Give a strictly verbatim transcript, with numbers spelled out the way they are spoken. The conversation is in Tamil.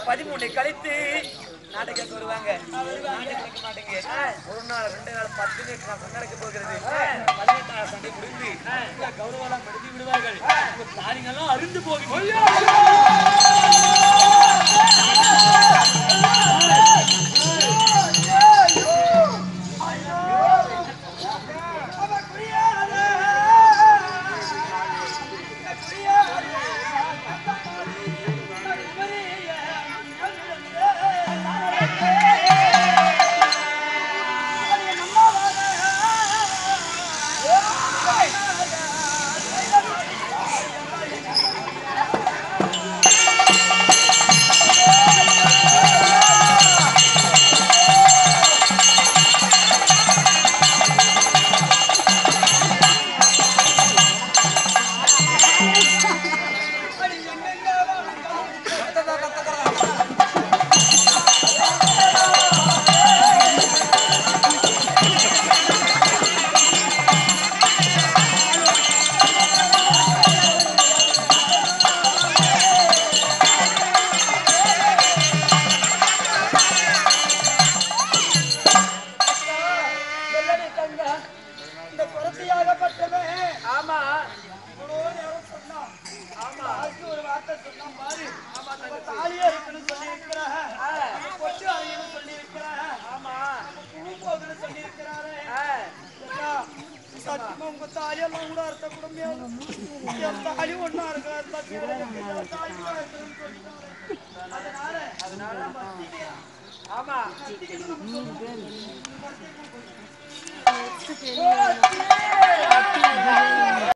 பதிமூணு கழித்து நாடகம் வருவாங்க. நடக்க மாட்டேங்க. ஒரு நாள் ரெண்டு நாள் பத்து நிமிஷம் நடக்க போகிறது. பதினெட்டாயிரம் சண்டை முடிந்து கௌரவெல்லாம் படுத்தி விடுவார்கள். காரியங்கள்லாம் அருந்து போகும். ஆமா